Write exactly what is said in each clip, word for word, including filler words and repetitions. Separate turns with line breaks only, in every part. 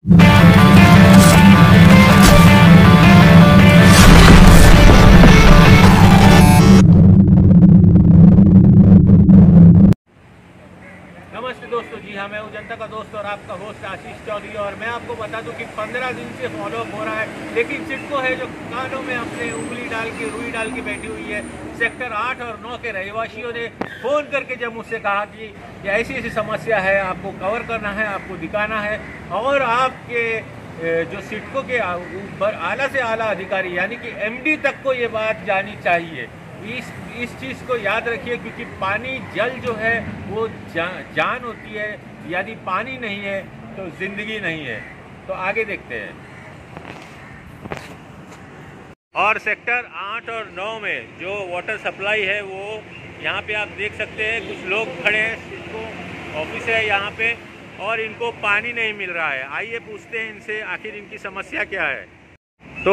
नमस्ते दोस्तों, जी हाँ, मैं हूँ जनता का दोस्त और आपका होस्ट आशीष चौधरी। और मैं आपको बता दूं कि पंद्रह दिन से फॉलोअप हो रहा है, लेकिन सिडको है जो कानों में अपने उंगली डाल के रुई डाल के बैठी हुई है। सेक्टर आठ और नौ के रहवासियों ने फ़ोन करके जब मुझसे कहा कि ऐसी ऐसी समस्या है, आपको कवर करना है, आपको दिखाना है, और आपके जो सिडको के ऊपर आला से आला अधिकारी यानी कि एमडी तक को ये बात जानी चाहिए। इस इस चीज़ को याद रखिए, क्योंकि पानी जल जो है वो जा, जान होती है। यदि पानी नहीं है तो ज़िंदगी नहीं है। तो आगे देखते हैं। और सेक्टर आठ और नौ में जो वाटर सप्लाई है वो यहाँ पे आप देख सकते हैं, कुछ लोग खड़े हैं, इनको ऑफिस है यहाँ पे, और इनको पानी नहीं मिल रहा है। आइए पूछते हैं इनसे आखिर इनकी समस्या क्या है। तो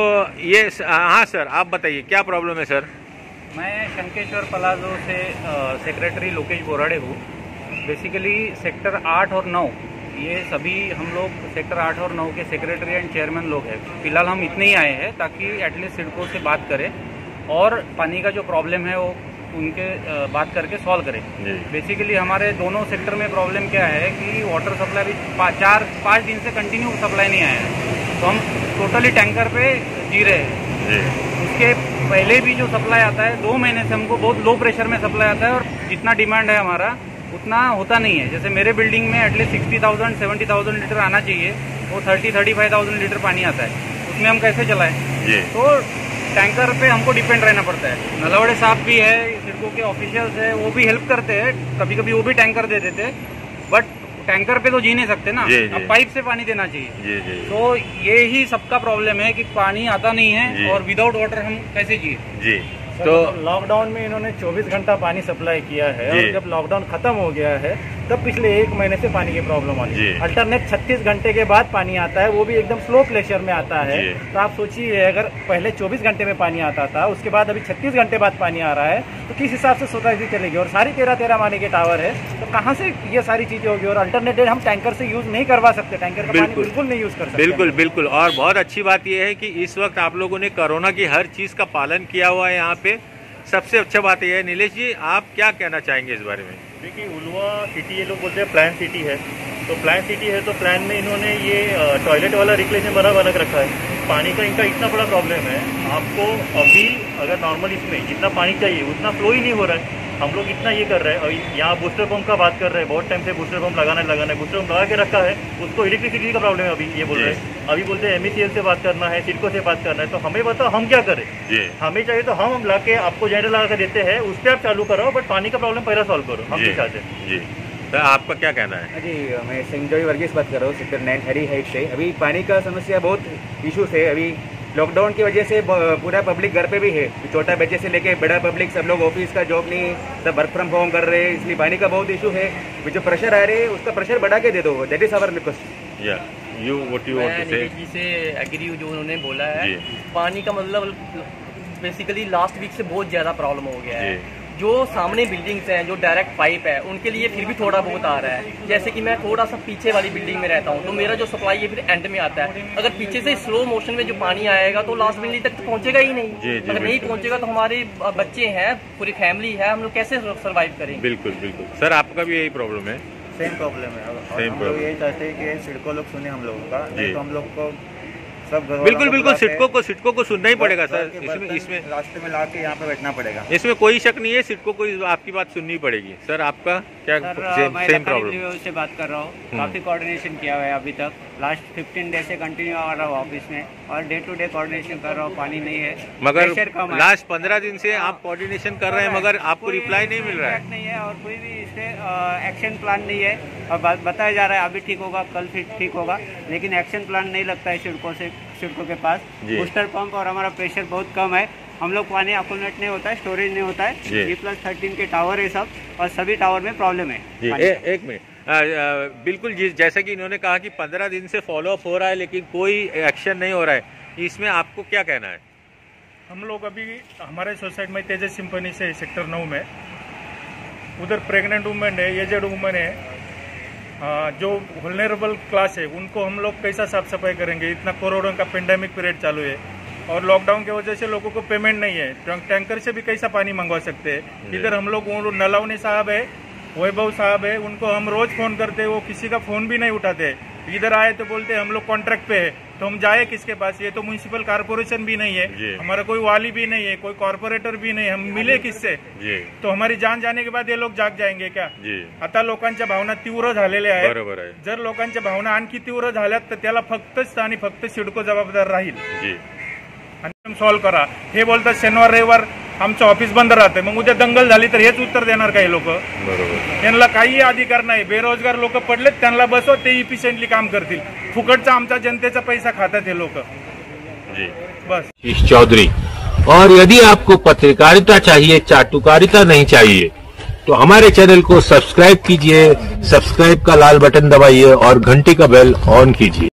ये हाँ सर, आप बताइए क्या प्रॉब्लम है सर।
मैं शंकेश्वर पलाजो से सेक्रेटरी लोकेश बोराड़े हूँ। बेसिकली सेक्टर आठ और नौ, ये सभी हम लोग सेक्टर आठ और नौ के सेक्रेटरी एंड चेयरमैन लोग हैं। फिलहाल हम इतने ही आए हैं ताकि एटलीस्ट सिडको से बात करें और पानी का जो प्रॉब्लम है वो उनके आ, बात करके सॉल्व करें। बेसिकली हमारे दोनों सेक्टर में प्रॉब्लम क्या है कि वाटर सप्लाई भी पा, चार पाँच दिन से कंटिन्यू सप्लाई नहीं आया है, तो हम टोटली टैंकर पे जी रहे हैं। उसके पहले भी जो सप्लाई आता है दो महीने से हमको बहुत लो प्रेशर में सप्लाई आता है, और जितना डिमांड है हमारा उतना होता नहीं है। जैसे मेरे बिल्डिंग में at least sixty thousand seventy thousand litre आना चाहिए, वो thirty thirty five thousand litre पानी आता है। उसमें हम कैसे चलाएं? तो टैंकर पे हमको डिपेंड रहना पड़ता है। नलवाड़े साहब भी है, सिडको के ऑफिशियल्स है, वो भी हेल्प करते हैं, कभी कभी वो भी टैंकर दे देते, बट टैंकर पे तो जी नहीं सकते ना, अब पाइप से पानी देना चाहिए। जी, जी। तो ये ही सबका प्रॉब्लम है कि पानी आता नहीं है, और विदाउट वाटर हम कैसे जिए। जी,
तो लॉकडाउन में इन्होंने चौबीस घंटा पानी सप्लाई किया है, और जब लॉकडाउन खत्म हो गया है तब पिछले एक महीने से पानी की प्रॉब्लम आ रही है। अल्टरनेट छत्तीस घंटे के बाद पानी आता है, वो भी एकदम स्लो प्रेशर में आता है। तो आप सोचिए, अगर पहले चौबीस घंटे में पानी आता था, उसके बाद अभी छत्तीस घंटे बाद पानी आ रहा है, तो किस हिसाब से सोसाइटी चलेगी। और सारी तेरह तेरह माने के टावर है, तो कहाँ से ये सारी चीजें होगी। और अल्टरनेटिव हम टैंकर से यूज नहीं करवा सकते, टैंकर का पानी बिल्कुल नहीं यूज कर सकते।
बिल्कुल बिल्कुल। और बहुत अच्छी बात यह है कि इस वक्त आप लोगों ने कोरोना की हर चीज का पालन किया हुआ है यहाँ पे। सबसे अच्छा बात यह है। नीलेश जी, आप क्या कहना चाहेंगे इस बारे में?
देखिए, उलवा सिटी ये लोग बोलते हैं प्लान सिटी है, तो प्लान सिटी है तो प्लान में इन्होंने ये टॉयलेट वाला रिक्लेशन बना बना के रखा है। पानी का इनका इतना बड़ा प्रॉब्लम है, आपको अभी अगर नॉर्मल इसमें जितना पानी चाहिए उतना फ्लो ही नहीं हो रहा है। हम लोग इतना ये कर रहे हैं, और यहाँ बूस्टर पंप का बात कर रहे हैं, बहुत टाइम से बूस्टर पंप लगाना लगाना है, बूस्टर पंप लगा के रखा है, उसको इलेक्ट्रिसिटी का प्रॉब्लम है। अभी ये बोल रहे हैं, अभी बोलते हैं एमईसीएल से बात करना है, सिडको से बात करना है। तो हमें बताओ हम क्या करें? हमें चाहिए तो हम ला के आपको जनरेटर लगा के देते हैं, उस पर आप चालू करो, बट पानी का प्रॉब्लम पहले सॉल्व करो। हम नहीं चाहते। जी,
तो आपका क्या कहना है?
जी, मैं संजय वर्गीस बात कर रहा हूँ, सेक्टर नाइन हरी हाइट से। अभी पानी का समस्या बहुत इशूज है। अभी लॉकडाउन की वजह से पूरा पब्लिक घर पे भी है, छोटा बच्चे से लेके बड़ा पब्लिक, सब लोग ऑफिस का जॉब नहीं, सब वर्क फ्रॉम होम कर रहे हैं, इसलिए पानी का बहुत इशू है। जो प्रेशर आ रहे हैं उसका प्रेशर बढ़ा के दे दो, दैट इज आवर रिक्वेस्ट।
या you what you want to say?
जी से एग्री जो उन्होंने बोला है, पानी का मतलब बेसिकली लास्ट वीक से बहुत ज्यादा प्रॉब्लम हो गया है। जो सामने बिल्डिंग्स हैं, जो डायरेक्ट पाइप है, उनके लिए फिर भी थोड़ा बहुत आ रहा है। जैसे कि मैं थोड़ा सा पीछे वाली बिल्डिंग में रहता हूँ, तो मेरा जो सप्लाई है फिर एंड में आता है। अगर पीछे से स्लो मोशन में जो पानी आएगा तो लास्ट बिल्डिंग तक तो पहुंचेगा ही नहीं। जी, जी, अगर नहीं पहुंचेगा तो हमारे बच्चे हैं, पूरी फैमिली है, हम लोग कैसे सर्वाइव करेंगे?
बिल्कुल बिल्कुल। सर, आपका भी यही प्रॉब्लम है?
सेम प्रॉब्लम है। हम लोग यही चाहते हैं कि सिडको लोग सुने हम लोगों का, नहीं तो हम लोग को सब
बिल्कुल बिल्कुल सिडको को सिडको को सुनना ही पड़ेगा सर। इसमें इसमें
रास्ते में लाके यहाँ पे बैठना पड़ेगा,
इसमें कोई शक नहीं है। सिडको को आपकी बात सुननी पड़ेगी। सर, आपका क्या सेम प्रॉब्लम?
से बात कर रहा हूँ, काफी कोऑर्डिनेशन किया हुआ है अभी तक। लास्ट फिफ्टीन डेज से कंटिन्यू आ रहा हूँ ऑफिस में, और डे टू डे कोऑर्डिनेशन कर रहा हूँ। पानी नहीं है,
मगर लास्ट पंद्रह दिन से आप कोऑर्डिनेशन कर रहे हैं, मगर आपको रिप्लाई नहीं मिल रहा है।
नहीं है, और कोई भी इस पे एक्शन प्लान नहीं है। और बताया जा रहा है अभी ठीक होगा, कल फिर ठीक होगा, लेकिन एक्शन प्लान नहीं लगता है सिडको से सिडको के पास। बूस्टर पंप और हमारा प्रेशर बहुत कम है। हम लोग पानी अकोमोडेट नहीं होता है, स्टोरेज नहीं होता है। जी प्लस थर्टीन के टावर है सब, और सभी टावर में प्रॉब्लम है।
जी, ए, एक मिनट, बिल्कुल जी, जैसे कि इन्होंने कहा कि पंद्रह दिन से फॉलोअप हो रहा है, लेकिन कोई एक्शन नहीं हो रहा है, इसमें आपको क्या कहना है?
हम लोग अभी हमारे सोसाइटी में तेजस सिंपनी से सेक्टर नौ में, उधर प्रेग्नेंट वुमेन है, एजेड वुमेन है, जो वल्नरेबल क्लास है उनको हम लोग कैसा साफ सफाई करेंगे? इतना कोरोना का पेंडेमिक पीरियड चालू है और लॉकडाउन की वजह से लोगों को पेमेंट नहीं है, टैंकर से भी कैसा पानी मंगवा सकते हैं? इधर हम लोग वो नलावनी साहब है, वैभव साहब है, उनको हम रोज फोन करते हैं, वो किसी का फोन भी नहीं उठाते। इधर आए तो बोलते हैं हम लोग कॉन्ट्रैक्ट पे है, तो हम जाए किसके पास? ये तो म्युनिसिपल कॉर्पोरेशन भी नहीं है, हमारा कोई वाली भी नहीं है, कोई कॉर्पोरेटर भी नहीं, हम मिले किससे? तो हमारी जान जाने के बाद ये लोग जाग जाएंगे क्या? आता लोकांच्या भावना तीव्र झालेल्या आहेत। जर लोकांच्या भावना आणखी तीव्र झाल्यात तर त्याला फक्तच आणि फक्त सिडको जबाबदार राहील आणि सॉल्व्ह करा। हे बोलतात शनिवार रविवार आमचं ऑफिस बंद राहते, मग उद्या दंगल झाली तर हेच उत्तर देणार काही लोक? त्यांना काही अधिकार नाही। बेरोजगार लोक पडलेत, त्यांना बसव, ते इफिशियंटली काम करतील। फुकटचा आमचा जनतेचा पैसा खातात हे लोक। बस।
आशीष चौधरी। और यदि आपको पत्रकारिता चाहिए, चाटुकारिता नहीं चाहिए, तो हमारे चैनल को सब्सक्राइब कीजिए, सब्सक्राइब का लाल बटन दबाइए और घंटी का बेल ऑन कीजिए।